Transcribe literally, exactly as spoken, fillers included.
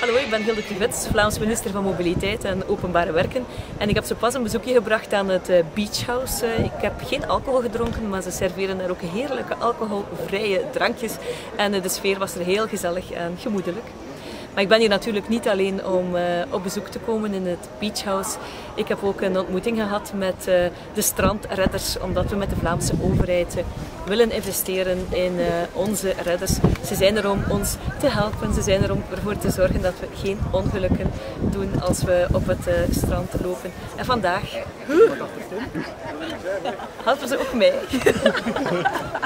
Hallo, ik ben Hilde Krivets, Vlaams minister van Mobiliteit en Openbare Werken. En ik heb zo pas een bezoekje gebracht aan het Beach House. Ik heb geen alcohol gedronken, maar ze serveren daar ook heerlijke alcoholvrije drankjes. En de sfeer was er heel gezellig en gemoedelijk. Maar ik ben hier natuurlijk niet alleen om uh, op bezoek te komen in het Beach House. Ik heb ook een ontmoeting gehad met uh, de strandredders, omdat we met de Vlaamse overheid uh, willen investeren in uh, onze redders. Ze zijn er om ons te helpen, ze zijn er om ervoor te zorgen dat we geen ongelukken doen als we op het uh, strand lopen. En vandaag helpen ze ook mij.